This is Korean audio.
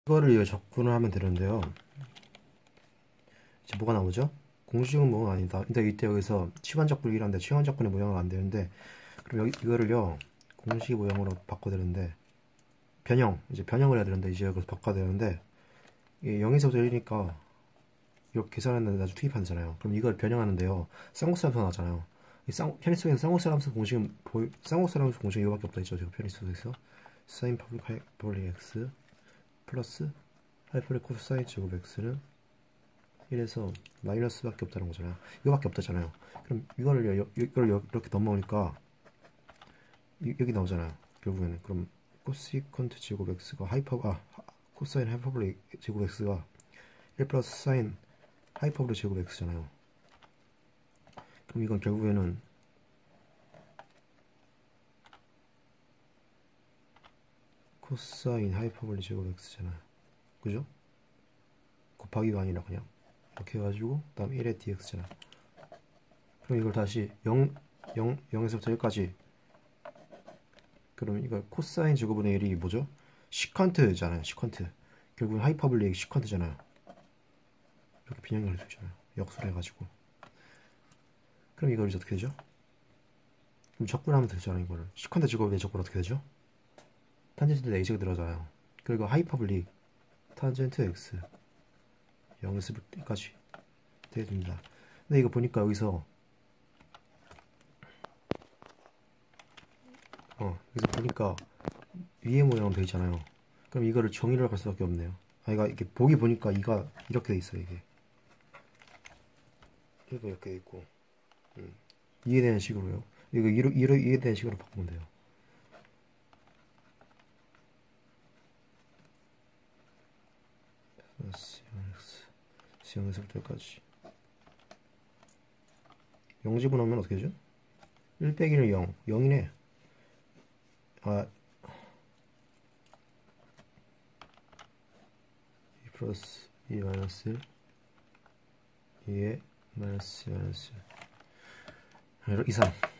이거를 접근을 하면 되는데요. 이제 뭐가 나오죠? 공식은 뭐가 아니다. 근데 이때 여기서 치환적분이라는데 치환적분의 모양은 안 되는데, 그럼 여기 이거를요 공식 모양으로 바꿔야 되는데, 이제 변형을 해야 되는데, 이제 여기서 바꿔야 되는데, 이게 0에서부터 1이니까 이렇게 계산하는데 나중에 투입하잖아요. 그럼 이걸 변형하는데요, 쌍곡사 함수 나왔잖아요. 편의 속에서 쌍곡사 함수 공식은 쌍곡사 함수 공식이 이거밖에 없다 했죠. 제가 편의 속에서 사인 파블릭 x 플러스 하이퍼블릭 코사인 제곱 x는 1에서 마이너스밖에 없다는 거잖아요. 이거밖에 없다잖아요. 그럼 이걸 이렇게 넘어오니까 여기 나오잖아요. 결국에는 그럼 코시컨트 제곱 x가 코사인 하이퍼블릭 제곱 x가 1 플러스 사인 하이퍼블릭 제곱 x잖아요. 그럼 이건 결국에는 코사인 하이퍼블릭 제곱 x잖아요. 그죠? 곱하기가 아니라 그냥 이렇게 해가지고 다음 1의 dx잖아. 그럼 이걸 다시 0에서부터 1까지, 그럼 이거 코사인 제곱분의 1이 뭐죠? 시컨트잖아요. 시컨트. 결국은 하이퍼블릭 시컨트잖아요. 이렇게 빈형을 할 수 있잖아요. 역수를 해가지고. 그럼 이걸 이제 어떻게 되죠? 그럼 적분하면 되잖아요. 이거를 시컨트 제곱의 적분 어떻게 되죠? 탄젠트 a제가 들어가잖아요. 그리고 하이퍼블릭 탄젠트 x 0에서 1까지 되게 됩니다. 근데 이거 보니까 여기서 보니까 위의 모양은 되어 있잖아요. 그럼 이거를 정의를 할 수밖에 없네요. 이게 보기 보니까 이가 이렇게 돼 있어요. 이게 이렇게 돼 있고, 이해되는 식으로요. 이거 이해되는 식으로 바꾸면 돼요. 플러스 0에서부터 1까지 0 집어넣으면 어떻게 되죠? 1 빼기는 0 0이네. 2 플러스 2 마이너스 1 2에 마이너스 1 이상